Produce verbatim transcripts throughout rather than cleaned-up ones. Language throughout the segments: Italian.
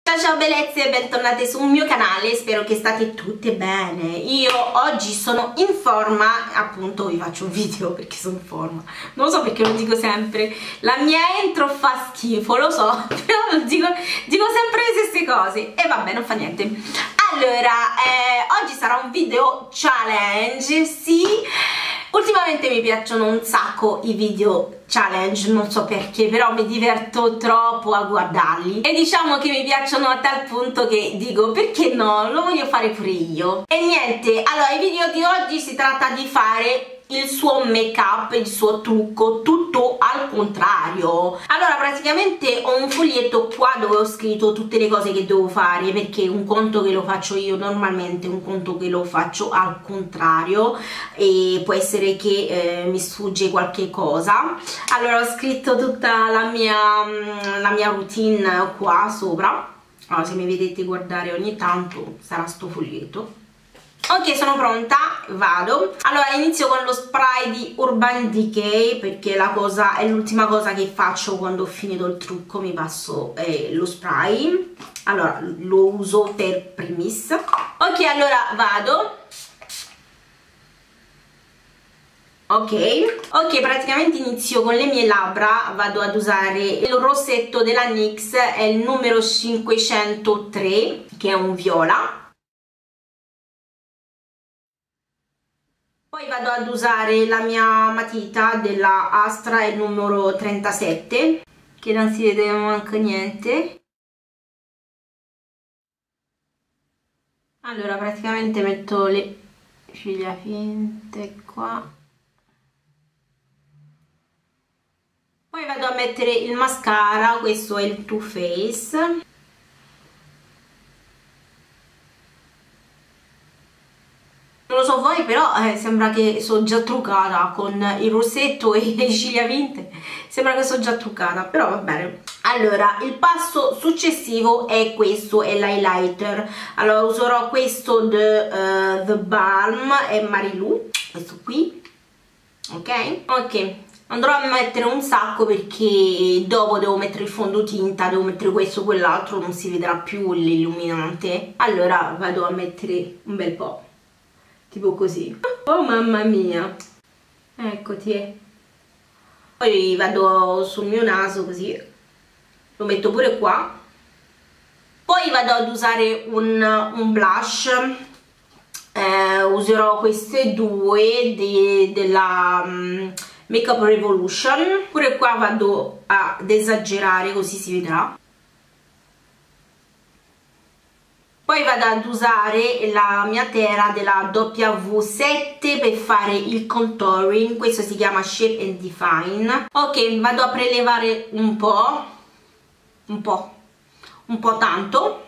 Ciao ciao bellezze e bentornate sul mio canale, spero che state tutte bene. Io oggi sono in forma, appunto vi faccio un video perché sono in forma. Non lo so perché lo dico sempre, la mia intro fa schifo, lo so, però dico, dico sempre le stesse cose e vabbè, non fa niente. Allora, eh, oggi sarà un video challenge, sì. Ultimamente mi piacciono un sacco i video challenge, non so perché, però mi diverto troppo a guardarli e diciamo che mi piacciono a tal punto che dico perché no, lo voglio fare pure io. E niente, allora il video di oggi si tratta di fare il suo make up, il suo trucco, tutto al contrario. Allora praticamente ho un foglietto qua dove ho scritto tutte le cose che devo fare, perché un conto che lo faccio io normalmente, un conto che lo faccio al contrario e può essere che eh, mi sfugge qualche cosa. Allora ho scritto tutta la mia, la mia routine qua sopra. Allora se mi vedete guardare ogni tanto sarà sto foglietto. Ok, sono pronta, vado. Allora inizio con lo spray di Urban Decay, perché la cosa è l'ultima cosa che faccio quando ho finito il trucco, mi passo eh, lo spray. Allora lo uso per primis. Ok, allora vado. Ok, ok, praticamente inizio con le mie labbra, vado ad usare il rossetto della N Y X, è il numero cinquecentotre, che è un viola. Poi vado ad usare la mia matita della Astra, il numero trentasette, che non si vede manco niente. Allora praticamente metto le ciglia finte qua. Poi vado a mettere il mascara, questo è il Too Faced. Non lo so voi, però eh, sembra che sono già truccata con il rossetto e le ciglia finte, sembra che sono già truccata, però va bene. Allora il passo successivo è questo, è l'highlighter. Allora userò questo The, uh, The Balm e Marilu, questo qui, ok? Ok, andrò a mettere un sacco perché dopo devo mettere il fondotinta, devo mettere questo, quell'altro, non si vedrà più l'illuminante. Allora vado a mettere un bel po', tipo così. Oh mamma mia, eccoti. Poi vado sul mio naso così, lo metto pure qua. Poi vado ad usare un, un blush, eh, userò queste due de, della um, Makeup Revolution. Pure qua vado ad esagerare, così si vedrà. Poi vado ad usare la mia tela della W sette per fare il contouring, questo si chiama Shape and Define. Ok, vado a prelevare un po', un po', un po' tanto,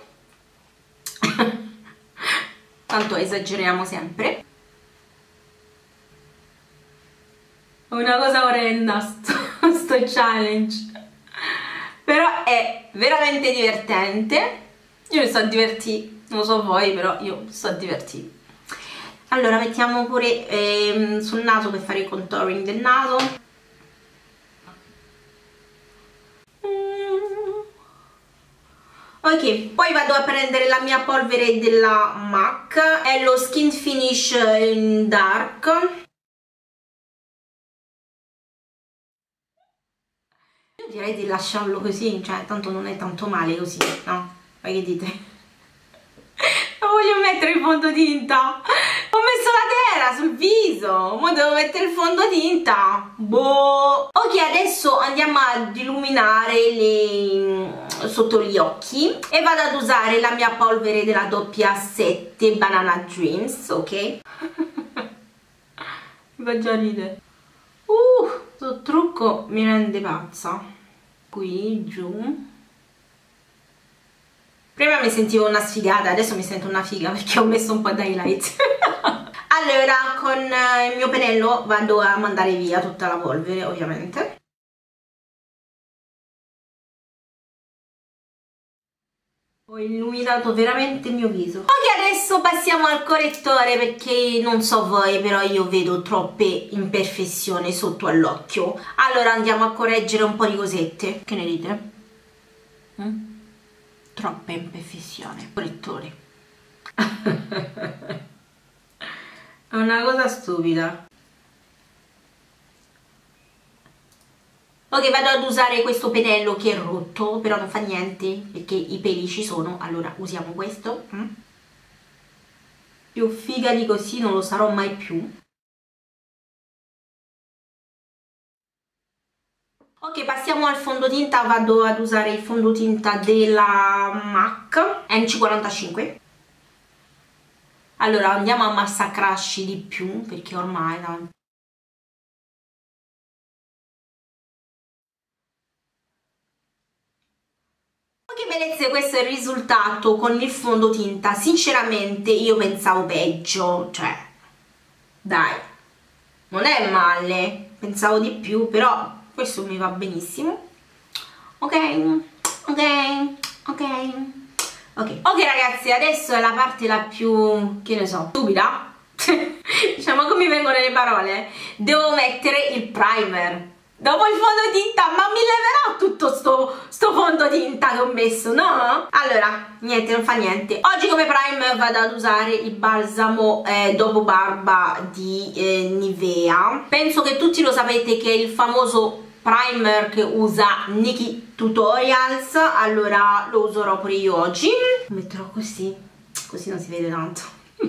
tanto esageriamo sempre. È una cosa orrenda sto, sto challenge, però è veramente divertente. Io mi sto a divertire, non lo so voi, però io mi sto a divertire. Allora mettiamo pure ehm, sul naso per fare il contouring del naso. Ok, poi vado a prendere la mia polvere della MAC, è lo Skin Finish in Dark. Io direi di lasciarlo così, cioè tanto non è tanto male così, no? Ma che dite? Non voglio mettere il fondotinta, ho messo la tela sul viso, ora devo mettere il fondotinta, boh. Ok, adesso andiamo ad illuminare le... sotto gli occhi e vado ad usare la mia polvere della W sette Banana Dreams, ok? Mi fa già ridere. Uh, questo trucco mi rende pazza. Qui, giù. Prima mi sentivo una sfigata, adesso mi sento una figa perché ho messo un po' di highlight. Allora con il mio pennello vado a mandare via tutta la polvere, ovviamente. Ho illuminato veramente il mio viso. Ok, adesso passiamo al correttore perché non so voi, però io vedo troppe imperfezioni sotto all'occhio. Allora andiamo a correggere un po' di cosette. Che ne dite? Mm? troppa imperfezione. Correttore. È una cosa stupida. Ok, vado ad usare questo pennello che è rotto, però non fa niente perché i peli ci sono, allora usiamo questo. Mm? Più figa di così non lo sarò mai più. Ok, passiamo al fondotinta. Vado ad usare il fondotinta della MAC M C quarantacinque. Allora andiamo a massacrarci di più perché ormai no. Ok bellezze, questo è il risultato con il fondotinta. Sinceramente io pensavo peggio, cioè dai, non è male, pensavo di più, però questo mi va benissimo. Ok, ok, ok, ok, ok ragazzi, adesso è la parte la più, che ne so, stupida. Diciamo come mi vengono le parole. Devo mettere il primer. Dopo il fondotinta, ma mi leverò tutto sto, sto fondotinta che ho messo, no? Allora, niente, non fa niente. Oggi come primer vado ad usare il balsamo eh, dopo barba di eh, Nivea. Penso che tutti lo sapete che è il famoso primer che usa Nikkie Tutorials, allora lo userò pure io oggi. Lo metterò così, così non si vede tanto.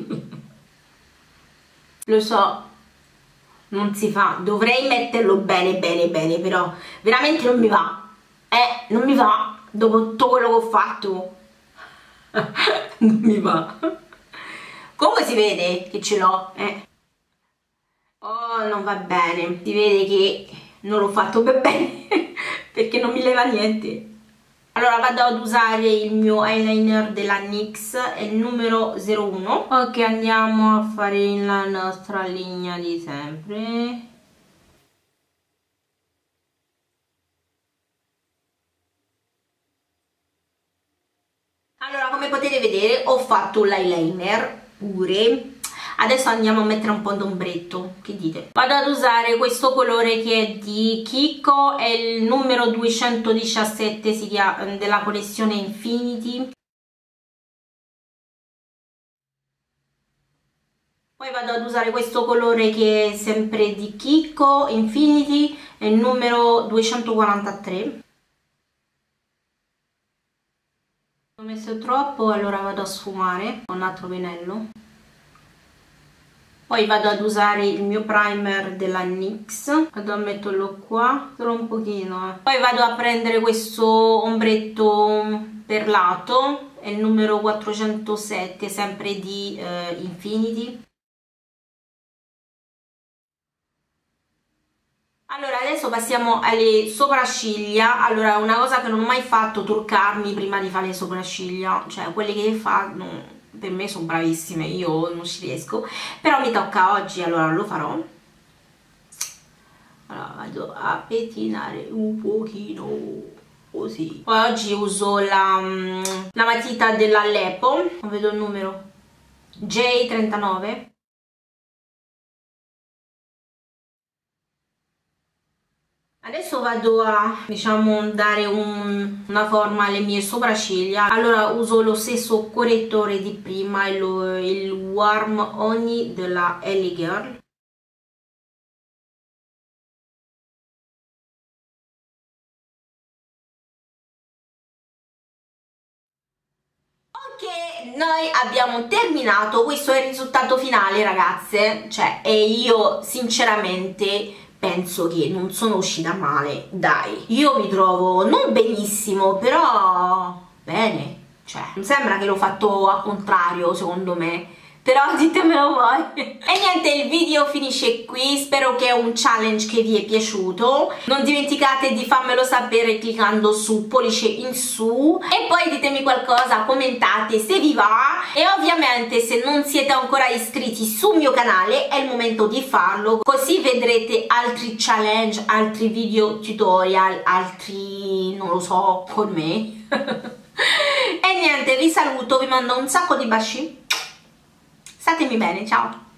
Lo so, non si fa, dovrei metterlo bene bene bene, però veramente non mi va, eh, non mi va, dopo tutto quello che ho fatto, non mi va. Comunque si vede che ce l'ho, eh. Oh, non va bene, si vede che non l'ho fatto per bene, perché non mi leva niente. Allora vado ad usare il mio eyeliner della NYX, è il numero zero uno. Ok, andiamo a fare la nostra linea di sempre. Allora, come potete vedere ho fatto l'eyeliner pure. Adesso andiamo a mettere un po' d'ombretto, che dite? Vado ad usare questo colore che è di Kiko, è il numero duecentodiciassette, si chiama, della collezione Infinity. Poi vado ad usare questo colore che è sempre di Kiko, Infinity, è il numero duecentoquarantatré. Ho messo troppo, allora vado a sfumare con un altro pennello. Poi vado ad usare il mio primer della NYX, vado a metterlo qua, solo un pochino. Eh. Poi vado a prendere questo ombretto perlato, è il numero quattrocentosette, sempre di eh, Infinity. Allora adesso passiamo alle sopracciglia. Allora una cosa che non ho mai fatto, truccarmi prima di fare le sopracciglia, cioè quelle che fanno per me sono bravissime, io non ci riesco, però mi tocca oggi, allora lo farò. Allora vado a pettinare un pochino così. Poi oggi uso la, la matita dell'Aleppo, non vedo il numero, J trentanove. Adesso vado a, diciamo, dare un, una forma alle mie sopracciglia. Allora uso lo stesso correttore di prima, il, il Warm Honey della Ellie Girl. Ok, noi abbiamo terminato, questo è il risultato finale ragazze, cioè, e io sinceramente penso che non sono uscita male, dai, io mi trovo non benissimo, però bene, cioè, non sembra che l'ho fatto al contrario secondo me, però ditemelo voi. E niente, il video finisce qui, spero che è un challenge che vi è piaciuto, non dimenticate di farmelo sapere cliccando su pollice in su e poi ditemi qualcosa, commentate se vi va e ovviamente se non siete ancora iscritti sul mio canale è il momento di farlo, così vedrete altri challenge, altri video tutorial, altri non lo so con me. E niente, vi saluto, vi mando un sacco di baci. Statemi bene, ciao!